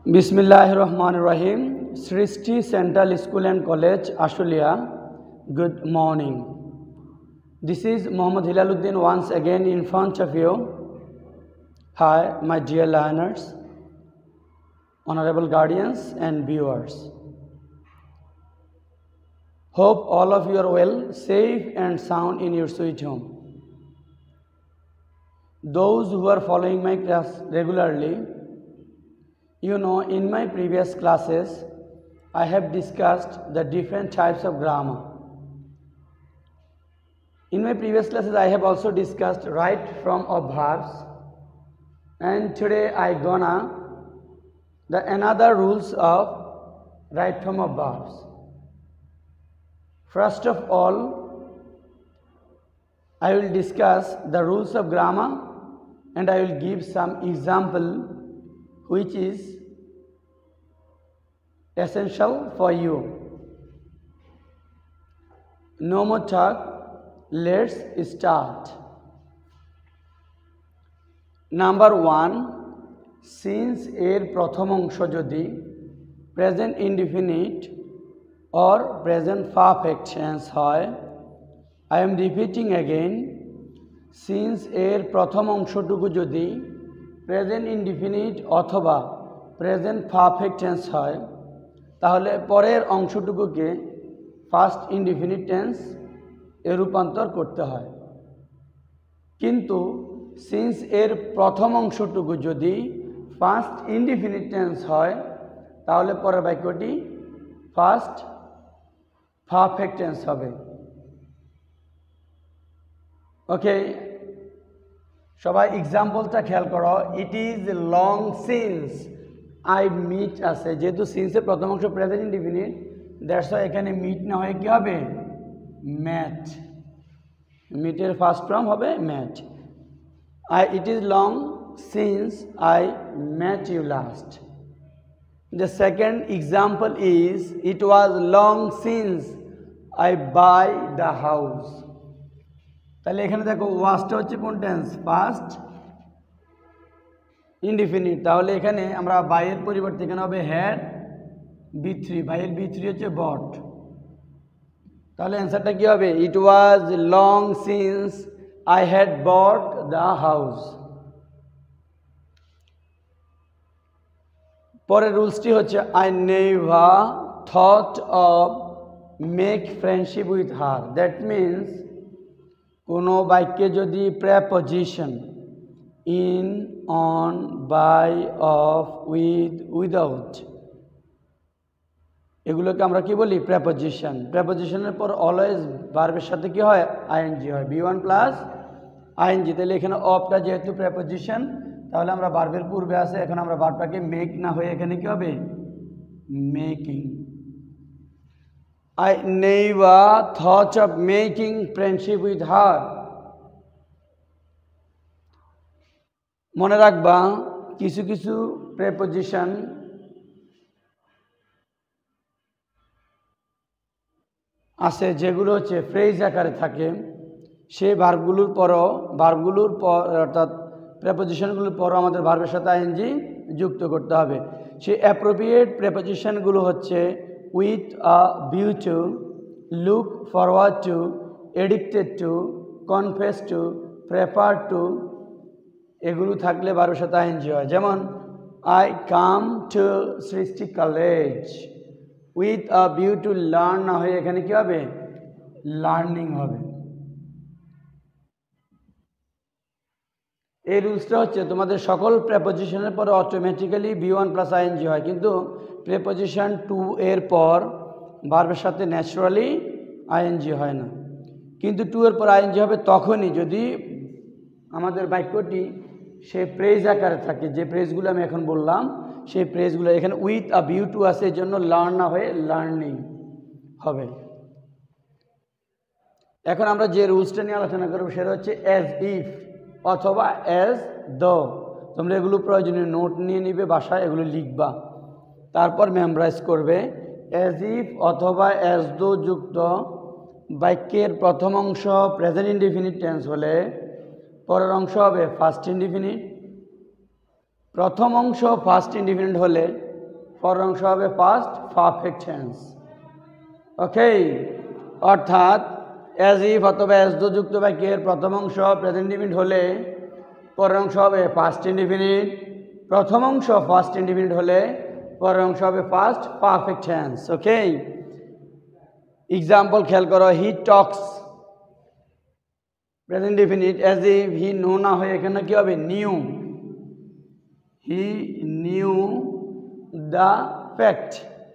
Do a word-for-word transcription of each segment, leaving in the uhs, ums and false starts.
Bismillahirrahmanirrahim. Srishti Central School and College, Ashulia. Good morning. This is Muhammad Hilaluddin once again in front of you. Hi, my dear learners, honorable guardians and viewers. Hope all of you are well, safe and sound in your sweet home. Those who are following my class regularly, you know, in my previous classes, I have discussed the different types of grammar. In my previous classes, I have also discussed right from of verbs, and today I gonna the another rules of right from of verbs. First of all, I will discuss the rules of grammar, and I will give some example which is essential for you. No more talk, let's start. Number one, since এর প্রথম অংশ যদি present indefinite or present perfect tense হয়, I am repeating again, since এর প্রথম অংশটুকু যদি present indefinite অথবা প্রেজেন্ট পারফেক্ট টেন্স হয়, তাহলে পরের অংশটুকুকে ফার্স্ট ইনডিফিনিট টেন্স এ রূপান্তর করতে হয়। কিন্তু সিন্স এর প্রথম অংশটুকু যদি ফার্স্ট ইনডিফিনিট টেন্স হয়, তাহলে পরের বাক্যটি ফার্স্ট পারফেক্ট টেন্স হবে। ওকে, সবাই এক্সাম্পলটা খেয়াল করো। It is long since I meet আছে, যেহেতু সিন্সের প্রথম অংশ প্রেজেন্ট ইনডিফিনিট, দ্যাটস ওয়াই এখানে মিট না হয়ে কী হবে? ম্যাট। মিটের ফার্স্ট ফর্ম হবে met. I it is long since I met you last. The second example is it was long since I buy the house. তাহলে এখানে দেখো ওয়াজটা হচ্ছে কোন টেন্স? First indefinite. তাহলে এখানে আমরা বাইয়ের পরিবর্তে এখানে হবে হ্যাড বি থ্রি। বাইয়ের বি থ্রি হচ্ছে বট। তাহলে অ্যান্সারটা কী হবে? It was long since I had bought the house. পরের রুলসটি হচ্ছে I never thought of make friendship with her. That means কোনো বাক্যে যদি preposition in, on, by, of, with, without, এগুলোকে আমরা কি বলি? প্রেপোজিশন। প্রেপোজিশনের পর অলওয়েজ ভার্বের সাথে কি হয়? আইএনজি হয়, বি ওয়ান প্লাস আইএনজি। তাহলে এখানে অফটা যেহেতু প্রেপোজিশন, তাহলে আমরা ভার্বের পূর্বে আছে, এখন আমরা ভার্বটাকে মেক না হয়ে এখানে কি হবে? Making. I never thought of making friendship with her. মনে রাখবা, কিছু কিছু প্রেপোজিশন আছে যেগুলো হচ্ছে ফ্রেজ আকারে থাকে, সেই ভার্বগুলোর পরও ভার্বগুলোর পর অর্থাৎ প্রেপোজিশনগুলোর পরও আমাদের ভার্বের সাথে আইএনজি যুক্ত করতে হবে। সেই অ্যাপ্রোপ্রিয়েট প্রেপোজিশনগুলো হচ্ছে with a view to, look forward to, addicted to, confess to, prefer to, এগুলো থাকলে ভার্বের সাথে আইএনজি হয়। যেমন I come to Srishti college with a view to learn না হয়ে এখানে কি হবে? লার্নিং হবে। এই রুলসটা হচ্ছে তোমাদের সকল প্রেপোজিশনের পরে automatically B one plus ING হয়, কিন্তু প্রেপোজিশন টু এর পর ভার্বের সাথে ন্যাচারালি আইএনজি হয় না। কিন্তু টু এর পর আইএনজি হবে তখনই যদি আমাদের বাক্যটি সে প্রেজ আকারে থাকে, যে প্রেজগুলো আমি এখন বললাম সেই প্রেজগুলো। এখানে উইথ আ ভিউ টু আছে, এই জন্য লার্ন না হয়ে লার্নিং হবে। এখন আমরা যে রুলসটা নিয়ে আলোচনা করব সেটা হচ্ছে অ্যাজ ইফ অথবা অ্যাজ দো। তোমরা এগুলো প্রয়োজনীয় নোট নিয়ে নিবে, বাসায় এগুলো লিখবা, তারপর মেমরাইজ করবে। অ্যাজ ইফ অথবা অ্যাজ দো যুক্ত বাক্যের প্রথম অংশ প্রেজেন্ট ইনডিফিনিট টেন্স হলে পরের অংশ হবে ফার্স্ট ইনডিফিনিট। প্রথম অংশ ফার্স্ট ইনডিফিনিট হলে পরের অংশ হবে ফার্স্ট পারফেক্ট টেন্স। ওকে, অর্থাৎ অ্যাজ ইফ অথবা অ্যাজ দো যুক্ত বাক্যের প্রথম অংশ প্রেজেন্ট ইনডিফিনিট হলে পরের অংশ হবে ফার্স্ট ইনডিফিনিট, প্রথম অংশ ফার্স্ট ইনডিফিনিট হলে পরের অংশ হবে first perfect tense. Okay, example খেয়াল করো, he talks present indefinite as if he know না হয়ে এখানে কি হবে knew, he knew the fact.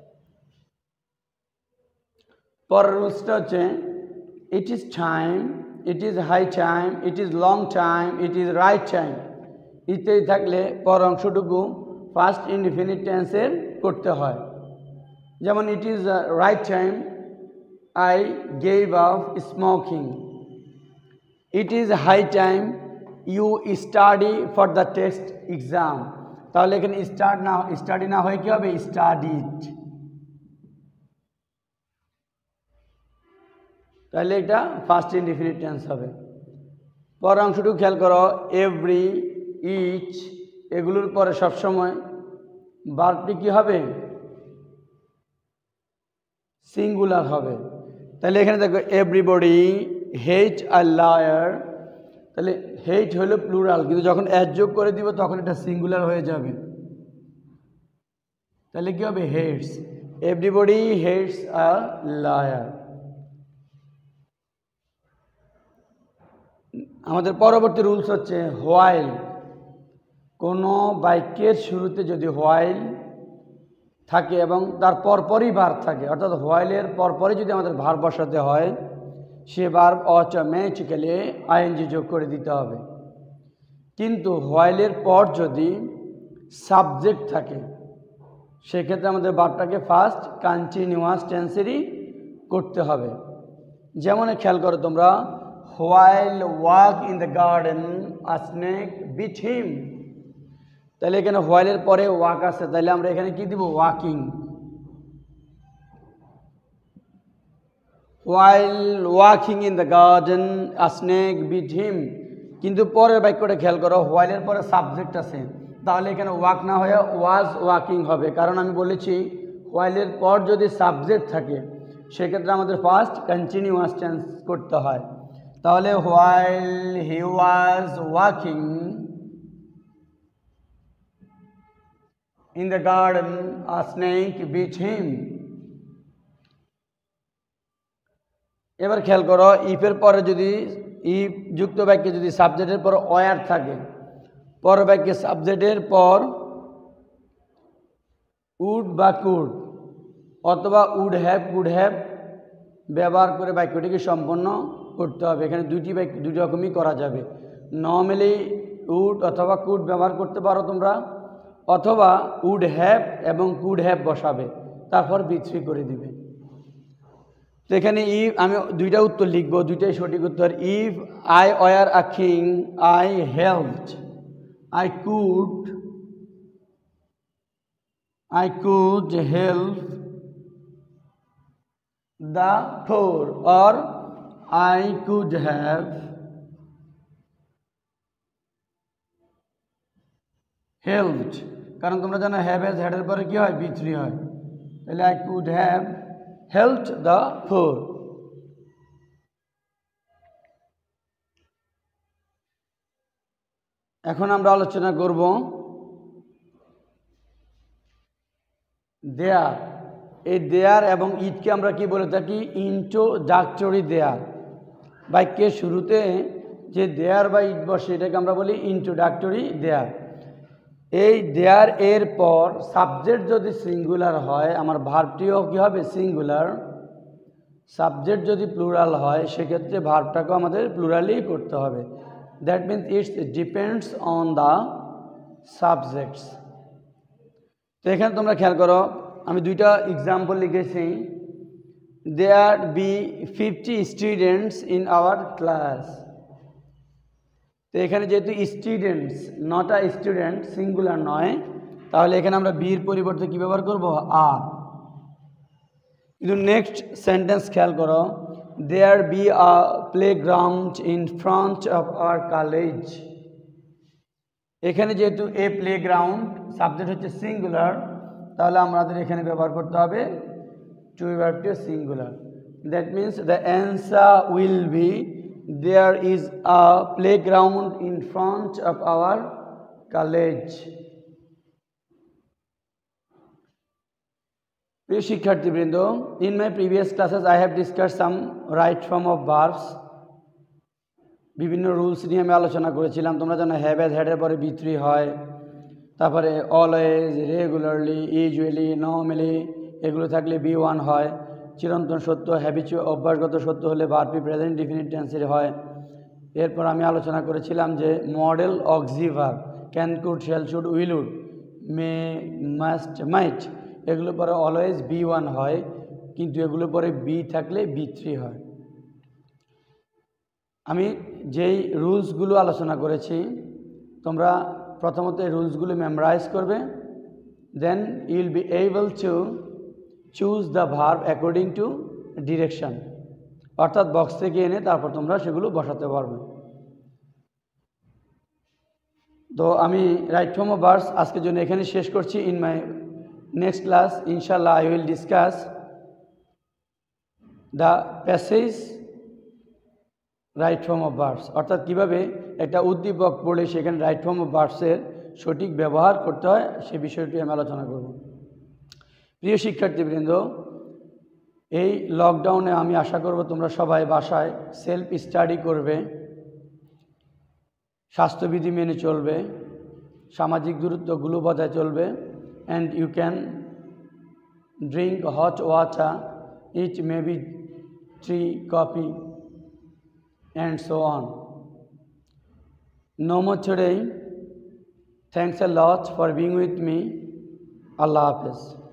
পরের রুলসটা হচ্ছে it is time, it is high time, it is long time, it is right time ইত্যাদি থাকলে পর অংশটুকু ফার্স্ট ইনডিফিনিট টেন্সের করতে হয়। যেমন it is right time I gave up smoking, it is high time you study for the test exam. তাহলে এখানে স্টার্ট না স্টাডি না হয়ে কি হবে স্টাডিড। তাহলে এটা ফার্স্ট ইনডিফিনিট টেন্স হবে। পরের অংশটুকু খেয়াল করো, এভরি, ইচ এগুলোর পরে সবসময় ভার্বটি কি হবে সিঙ্গুলার হবে। তাহলে এখানে দেখো এভরিবডি হেট আ লায়ার, তাহলে হেট হলো প্লুরাল, কিন্তু যখন অ্যাড যোগ করে দিব তখন এটা সিঙ্গুলার হয়ে যাবে। তাহলে কি হবে hates, everybody hates a liar. আমাদের পরবর্তী রুলস হচ্ছে হোয়াইল। কোনো বাক্যের শুরুতে যদি হোয়াইল থাকে এবং তার পরপরই ভার্ব থাকে, অর্থাৎ হোয়াইলের পরপরই যদি আমাদের ভার্ব বসাতে হয় সে ভার্ব অটোমেটিক্যালি আইএনজি যোগ করে দিতে হবে। কিন্তু হোয়াইলের পর যদি সাবজেক্ট থাকে সেক্ষেত্রে আমাদের ভার্বটাকে ফার্স্ট কন্টিনিউয়াস টেন্সেরই করতে হবে। যেমন খেয়াল করো তোমরা, while walk in the garden a snake bit him. তাহলে এখানে হোয়াইলের পরে ওয়াক আছে, তাহলে আমরা এখানে কি দিব walking. While walking in the garden a snake bit him, কিন্তু পরের বাক্যটা খেয়াল করো, হোয়াইলের পরে সাবজেক্ট আছে, তাহলে এখানে ওয়াক না হয়ে ওয়াজ ওয়াকিং হবে। কারণ আমি বলেছি হোয়াইলের পর যদি সাবজেক্ট থাকে সেক্ষেত্রে আমাদের ফার্স্ট কন্টিনিউয়াস টেন্স করতে হয়। তাহলে while he was walking in the garden a snake bit him. এবার খেয়াল করো, ইফের পরে যদি ইফ যুক্ত বাক্যে যদি সাবজেক্টের পর ওয়ার থাকে, পর বাক্যে সাবজেক্টের পর উড বা কুড অথবা উড হ্যাভ কুড হ্যাভ ব্যবহার করে বাক্যটিকে সম্পন্ন করতে হবে। এখানে দুইটি বাক্য দুই রকমই করা যাবে। নর্মালি উড অথবা কুড ব্যবহার করতে পারো তোমরা, অথবা উড হ্যাভ এবং কুড হ্যাভ বসাবে, তারপর বিথ্রি করে দিবে। তো এখানে ইফ আমি দুইটা উত্তর লিখবো, দুইটাই সঠিক উত্তর। If I were a king I helped, I could I could help the poor, or I could have helped. কারণ তোমরা জানো হ্যাভ এজ হেডের পরে কি হয় বি থ্রি হয়, তাহলে I could have helped the poor. এখন আমরা আলোচনা করব দেয়ার। এই দেয়ার এবং ইটকে আমরা কি বলে থাকি ইন্ট্রোডাক্টরি দেয়ার। বাক্যের শুরুতে যে দেয়ার বা ইট বসে এটাকে আমরা বলি ইন্ট্রোডাক্টরি দেয়ার। এই দেয়ার এর পর সাবজেক্ট যদি সিঙ্গুলার হয় আমার ভার্বটিও কী হবে সিঙ্গুলার। সাবজেক্ট যদি প্লুরাল হয় সেক্ষেত্রে ভার্বটাকেও আমাদের প্লুরালই করতে হবে। That means it's depends on the subjects. তো এখানে তোমরা খেয়াল করো, আমি দুইটা এক্সাম্পল লিখেছি। There be fifty students in our class. তো এখানে যেহেতু students not a student singular নয়, তাহলে এখানে আমরা বির পরিবর্তে কী ব্যবহার করব আর। কিন্তু নেক্সট সেন্টেন্স খেয়াল করো, there be a playground in front of our college. এখানে যেহেতু এ প্লেগ্রাউন্ড সাবজেক্ট হচ্ছে সিঙ্গুলার, তাহলে আমাদের এখানে ব্যবহার করতে হবে টু ভার্বটি singular. That means the answer will be there is a playground in front of our college. প্রিয় শিক্ষার্থীবৃন্দ, in my previous classes I have discuss some right form of verbs. বিভিন্ন রুলস নিয়ে আমি আলোচনা করেছিলাম। তোমরা জানো হ্যাভ হ্যাজ হ্যাডের পরে বি থ্রি হয়, তারপরে অলওয়েজ, রেগুলারলি, ইউজুয়ালি, নর্মালি এগুলো থাকলে বি ওয়ান হয়। চিরন্তন সত্য, হ্যাবিচুয়াল অভ্যাসগত সত্য হলে ভার্বি প্রেজেন্ট ডিফিনিট টেন্সের হয়। এরপর আমি আলোচনা করেছিলাম যে modal auxiliary can, could, shall, should, will, would, may, must, might এগুলো পরে অলওয়েজ বি ওয়ান হয়, কিন্তু এগুলো পরে বি থাকলে বি থ্রি হয়। আমি যেই রুলসগুলো আলোচনা করেছি তোমরা প্রথমত এই রুলসগুলো মেমোরাইজ করবে, then you will be able to choose the verb according to direction, অর্থাৎ বক্স থেকে এনে তারপর তোমরা সেগুলো বসাতে পারবে। তো আমি রাইট ফর্ম অফ ভার্বস আজকের জন্য এখানে শেষ করছি। ইন মাই নেক্সট ক্লাস ইনশাল্লাহ I will discuss the passage right form of verbs, অর্থাৎ কীভাবে একটা উদ্দীপক পড়ে সেখানে রাইট ফর্ম অফ ভার্বসের সঠিক ব্যবহার করতে হয় সে বিষয়টি আমি আলোচনা করব। প্রিয় শিক্ষার্থীবৃন্দ, এই লকডাউনে আমি আশা করব তোমরা সবাই বাসায় সেলফ স্টাডি করবে, স্বাস্থ্যবিধি মেনে চলবে, সামাজিক দূরত্বগুলো বজায় চলবে, and you can drink hot water, it maybe tea, coffee, and so on. No more today. Thanks a lot for being with me. Allah Hafiz.